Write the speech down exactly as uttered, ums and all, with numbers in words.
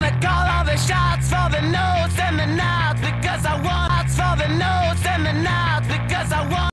wanna call all the shots for the notes and the nods because I want for the notes and the nods because I want